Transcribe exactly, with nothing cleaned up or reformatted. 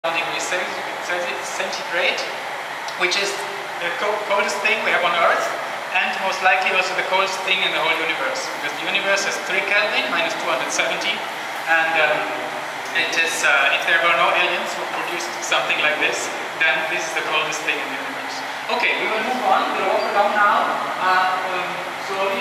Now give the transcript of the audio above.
degrees centigrade, which is the coldest thing we have on Earth, and most likely also the coldest thing in the whole universe, because the universe has three Kelvin, minus two hundred seventy, and um, it is, uh, if there were no aliens who produced something like this, then this is the coldest thing in the universe. Okay, we will move on. We'll walk along now, uh, um, slowly.